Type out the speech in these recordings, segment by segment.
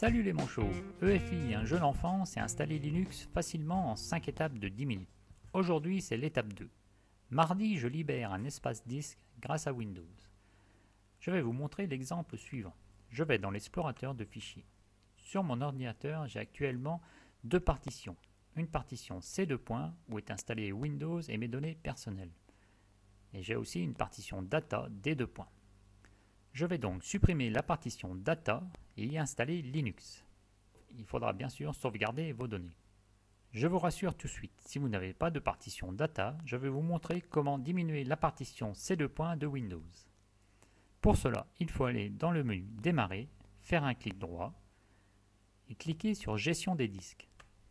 Salut les manchots, EFI, un jeune enfant, s'est installé Linux facilement en 5 étapes de 10 minutes. Aujourd'hui, c'est l'étape 2. Mardi, je libère un espace disque grâce à Windows. Je vais vous montrer l'exemple suivant. Je vais dans l'explorateur de fichiers. Sur mon ordinateur, j'ai actuellement deux partitions. Une partition C2 où est installé Windows et mes données personnelles. Et j'ai aussi une partition data D2. Je vais donc supprimer la partition data et y installer Linux. Il faudra bien sûr sauvegarder vos données. Je vous rassure tout de suite, si vous n'avez pas de partition data, je vais vous montrer comment diminuer la partition C2 de Windows. Pour cela, il faut aller dans le menu Démarrer, faire un clic droit et cliquer sur Gestion des disques.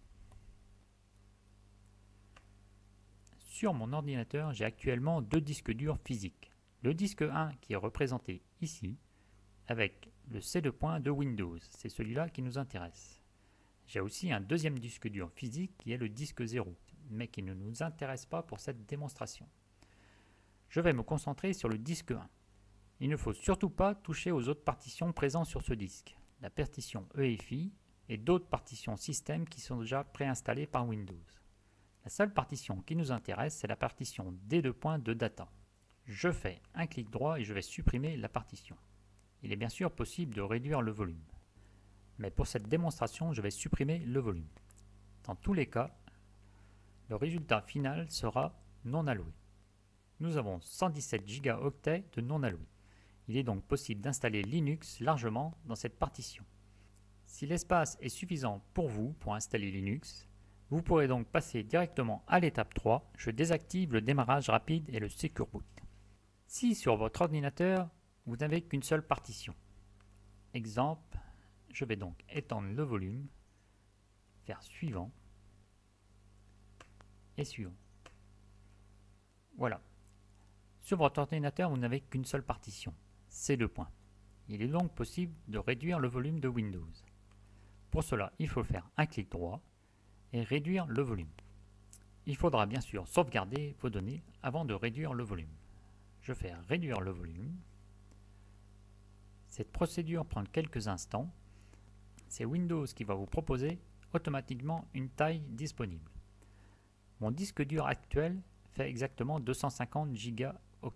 Sur mon ordinateur, j'ai actuellement deux disques durs physiques. Le disque 1 qui est représenté ici, avec le C2 de Windows, c'est celui-là qui nous intéresse. J'ai aussi un deuxième disque dur physique qui est le disque 0, mais qui ne nous intéresse pas pour cette démonstration. Je vais me concentrer sur le disque 1. Il ne faut surtout pas toucher aux autres partitions présentes sur ce disque, la partition EFI et d'autres partitions système qui sont déjà préinstallées par Windows. La seule partition qui nous intéresse, c'est la partition D2 de data. Je fais un clic droit et je vais supprimer la partition. Il est bien sûr possible de réduire le volume. Mais pour cette démonstration, je vais supprimer le volume. Dans tous les cas, le résultat final sera non alloué. Nous avons 117 Go de non alloué. Il est donc possible d'installer Linux largement dans cette partition. Si l'espace est suffisant pour vous pour installer Linux, vous pourrez donc passer directement à l'étape 3. Je désactive le démarrage rapide et le Secure Boot. Si sur votre ordinateur, vous n'avez qu'une seule partition. Exemple, je vais donc étendre le volume, faire suivant et suivant. Voilà. Sur votre ordinateur, vous n'avez qu'une seule partition, C2. Il est donc possible de réduire le volume de Windows. Pour cela, il faut faire un clic droit et réduire le volume. Il faudra bien sûr sauvegarder vos données avant de réduire le volume. Je fais réduire le volume. Cette procédure prend quelques instants. C'est Windows qui va vous proposer automatiquement une taille disponible. Mon disque dur actuel fait exactement 250 Go,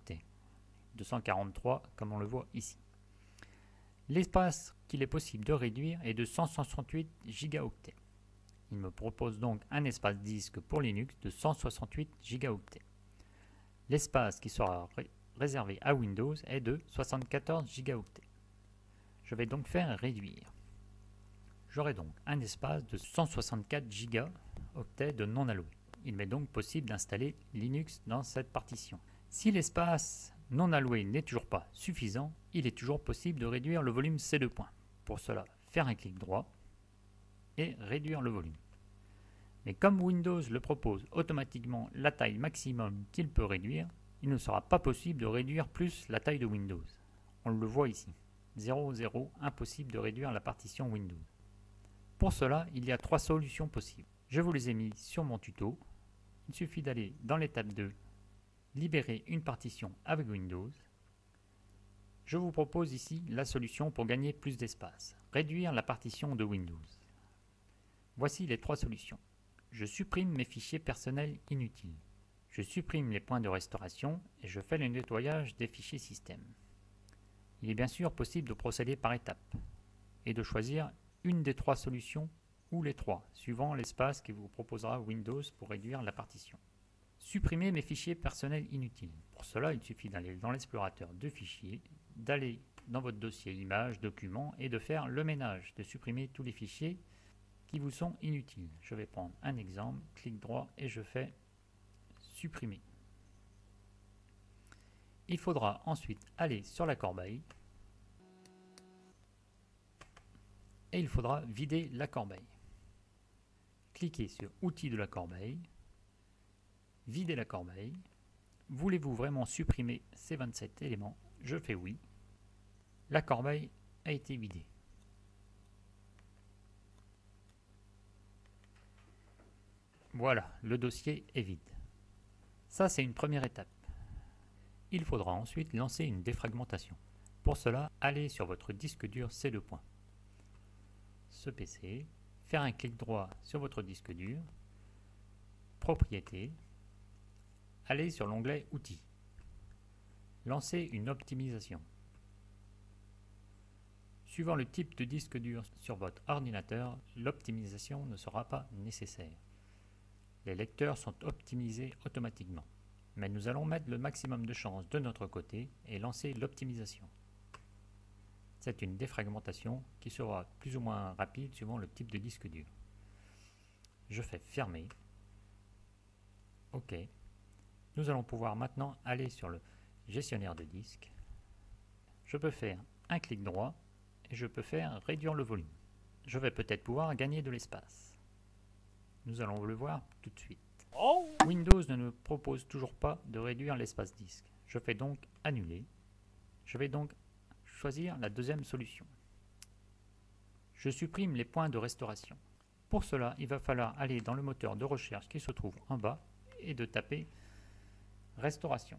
243 comme on le voit ici. L'espace qu'il est possible de réduire est de 168 Go. Il me propose donc un espace disque pour Linux de 168 Go. L'espace qui sera réservé à Windows est de 74 Go. Je vais donc faire réduire. J'aurai donc un espace de 164 Go de non alloué. Il m'est donc possible d'installer Linux dans cette partition. Si l'espace non alloué n'est toujours pas suffisant, il est toujours possible de réduire le volume C2. Pour cela, faire un clic droit et réduire le volume. Mais comme Windows le propose automatiquement la taille maximum qu'il peut réduire, il ne sera pas possible de réduire plus la taille de Windows. On le voit ici. 0, 0, impossible de réduire la partition Windows. Pour cela, il y a trois solutions possibles. Je vous les ai mis sur mon tuto. Il suffit d'aller dans l'étape 2, libérer une partition avec Windows. Je vous propose ici la solution pour gagner plus d'espace, réduire la partition de Windows. Voici les trois solutions. Je supprime mes fichiers personnels inutiles. Je supprime les points de restauration et je fais le nettoyage des fichiers système. Il est bien sûr possible de procéder par étapes et de choisir une des trois solutions ou les trois, suivant l'espace que vous proposera Windows pour réduire la partition. Supprimer mes fichiers personnels inutiles. Pour cela, il suffit d'aller dans l'explorateur de fichiers, d'aller dans votre dossier images, documents et de faire le ménage, de supprimer tous les fichiers qui vous sont inutiles. Je vais prendre un exemple, clic droit et je fais supprimer. Il faudra ensuite aller sur la corbeille et il faudra vider la corbeille. Cliquez sur Outils de la corbeille, videz la corbeille. Voulez-vous vraiment supprimer ces 27 éléments? Je fais oui. La corbeille a été vidée. Voilà, le dossier est vide. Ça, c'est une première étape. Il faudra ensuite lancer une défragmentation. Pour cela, allez sur votre disque dur C2. ce PC, faire un clic droit sur votre disque dur, Propriétés, aller sur l'onglet Outils, lancer une optimisation. Suivant le type de disque dur sur votre ordinateur, l'optimisation ne sera pas nécessaire. Les lecteurs sont optimisés automatiquement, mais nous allons mettre le maximum de chances de notre côté et lancer l'optimisation. C'est une défragmentation qui sera plus ou moins rapide suivant le type de disque dur. Je fais fermer. OK. Nous allons pouvoir maintenant aller sur le gestionnaire de disques. Je peux faire un clic droit et je peux faire réduire le volume. Je vais peut-être pouvoir gagner de l'espace. Nous allons le voir tout de suite. Windows ne nous propose toujours pas de réduire l'espace disque. Je fais donc annuler. Je vais donc choisir la deuxième solution. Je supprime les points de restauration. Pour cela, il va falloir aller dans le moteur de recherche qui se trouve en bas et de taper restauration.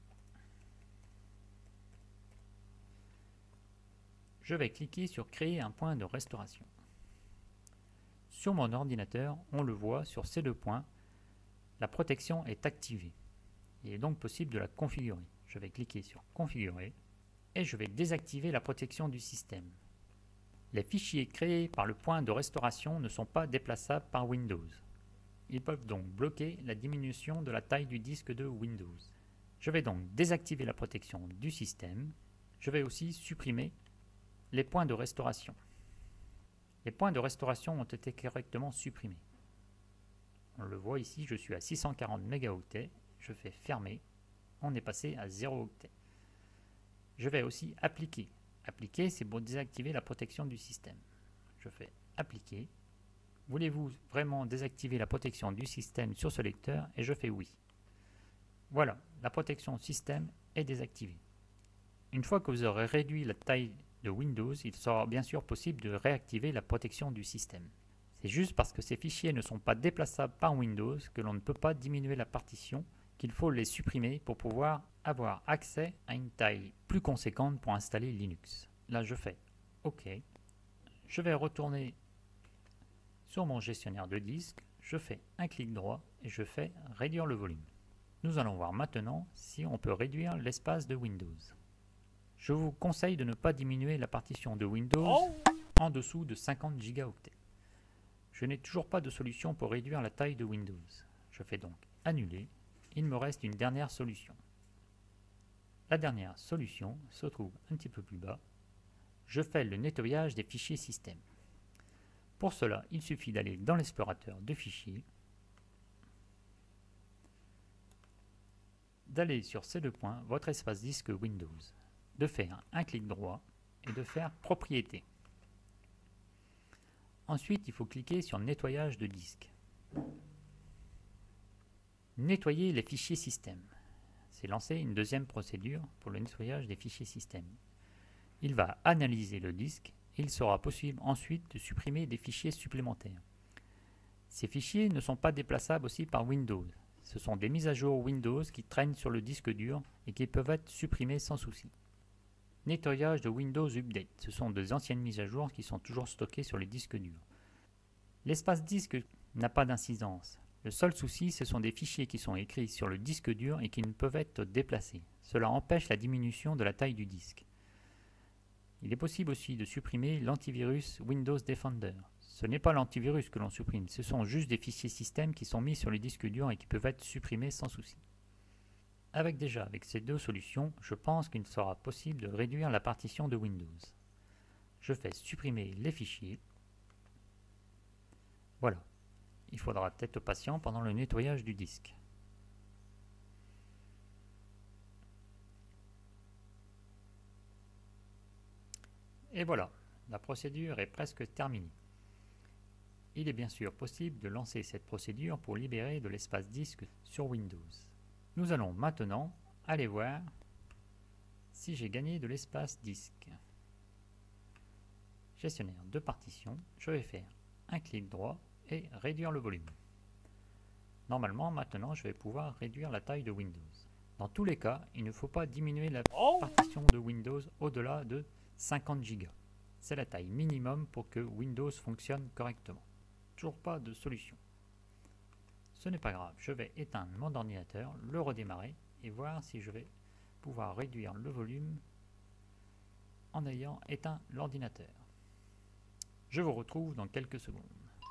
Je vais cliquer sur créer un point de restauration. Sur mon ordinateur, on le voit sur ces deux points, la protection est activée. Il est donc possible de la configurer. Je vais cliquer sur configurer et je vais désactiver la protection du système. Les fichiers créés par le point de restauration ne sont pas déplaçables par Windows. Ils peuvent donc bloquer la diminution de la taille du disque de Windows. Je vais donc désactiver la protection du système. Je vais aussi supprimer les points de restauration. Les points de restauration ont été correctement supprimés. On le voit ici, je suis à 640 mégaoctets. Je fais fermer. On est passé à 0 octet. Je vais aussi appliquer. Appliquer, c'est pour désactiver la protection du système. Je fais appliquer. Voulez-vous vraiment désactiver la protection du système sur ce lecteur? Et je fais oui. Voilà, la protection système est désactivée. Une fois que vous aurez réduit la taille de Windows, il sera bien sûr possible de réactiver la protection du système. C'est juste parce que ces fichiers ne sont pas déplaçables par Windows que l'on ne peut pas diminuer la partition, qu'il faut les supprimer pour pouvoir avoir accès à une taille plus conséquente pour installer Linux. Là, je fais OK. Je vais retourner sur mon gestionnaire de disque. Je fais un clic droit et je fais réduire le volume. Nous allons voir maintenant si on peut réduire l'espace de Windows. Je vous conseille de ne pas diminuer la partition de Windows en dessous de 50 gigaoctets. Je n'ai toujours pas de solution pour réduire la taille de Windows. Je fais donc annuler. Il me reste une dernière solution. La dernière solution se trouve un petit peu plus bas. Je fais le nettoyage des fichiers système. Pour cela, il suffit d'aller dans l'explorateur de fichiers, d'aller sur ces deux points, votre espace disque Windows, de faire un clic droit et de faire propriétés. Ensuite, il faut cliquer sur nettoyage de disque. Nettoyer les fichiers système. C'est lancer une deuxième procédure pour le nettoyage des fichiers système. Il va analyser le disque et il sera possible ensuite de supprimer des fichiers supplémentaires. Ces fichiers ne sont pas déplaçables aussi par Windows. Ce sont des mises à jour Windows qui traînent sur le disque dur et qui peuvent être supprimées sans souci. Nettoyage de Windows Update. Ce sont des anciennes mises à jour qui sont toujours stockées sur les disques durs. L'espace disque n'a pas d'incidence. Le seul souci, ce sont des fichiers qui sont écrits sur le disque dur et qui ne peuvent être déplacés. Cela empêche la diminution de la taille du disque. Il est possible aussi de supprimer l'antivirus Windows Defender. Ce n'est pas l'antivirus que l'on supprime, ce sont juste des fichiers système qui sont mis sur le disque dur et qui peuvent être supprimés sans souci. Avec ces deux solutions, je pense qu'il sera possible de réduire la partition de Windows. Je fais supprimer les fichiers. Voilà. Il faudra être patient pendant le nettoyage du disque. Et voilà, la procédure est presque terminée. Il est bien sûr possible de lancer cette procédure pour libérer de l'espace disque sur Windows. Nous allons maintenant aller voir si j'ai gagné de l'espace disque. Gestionnaire de partition, je vais faire un clic droit et réduire le volume. Normalement, maintenant, je vais pouvoir réduire la taille de Windows. Dans tous les cas, il ne faut pas diminuer la partition de Windows au-delà de 50 Go. C'est la taille minimum pour que Windows fonctionne correctement. Toujours pas de solution. Ce n'est pas grave, je vais éteindre mon ordinateur, le redémarrer et voir si je vais pouvoir réduire le volume en ayant éteint l'ordinateur. Je vous retrouve dans quelques secondes.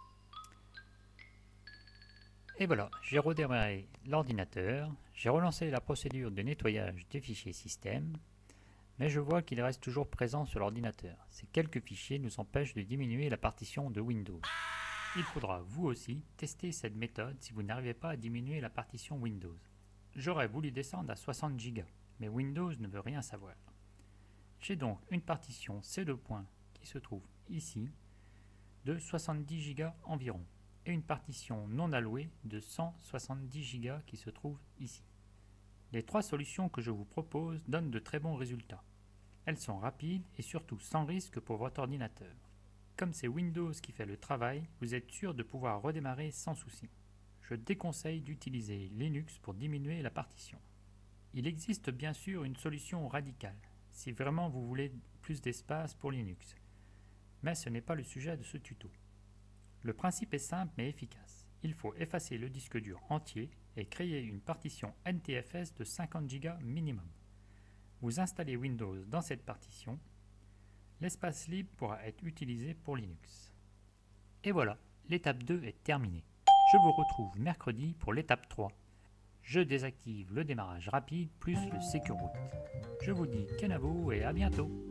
Et voilà, j'ai redémarré l'ordinateur, j'ai relancé la procédure de nettoyage des fichiers système, mais je vois qu'il reste toujours présent sur l'ordinateur. Ces quelques fichiers nous empêchent de diminuer la partition de Windows. Il faudra vous aussi tester cette méthode si vous n'arrivez pas à diminuer la partition Windows. J'aurais voulu descendre à 60 Go, mais Windows ne veut rien savoir. J'ai donc une partition C2 qui se trouve ici de 70 Go environ et une partition non allouée de 170 Go qui se trouve ici. Les trois solutions que je vous propose donnent de très bons résultats. Elles sont rapides et surtout sans risque pour votre ordinateur. Comme c'est Windows qui fait le travail, vous êtes sûr de pouvoir redémarrer sans souci. Je déconseille d'utiliser Linux pour diminuer la partition. Il existe bien sûr une solution radicale, si vraiment vous voulez plus d'espace pour Linux. Mais ce n'est pas le sujet de ce tuto. Le principe est simple mais efficace. Il faut effacer le disque dur entier et créer une partition NTFS de 50 Go minimum. Vous installez Windows dans cette partition. L'espace libre pourra être utilisé pour Linux. Et voilà, l'étape 2 est terminée. Je vous retrouve mercredi pour l'étape 3. Je désactive le démarrage rapide plus le Secure Boot. Je vous dis kenavo et à bientôt.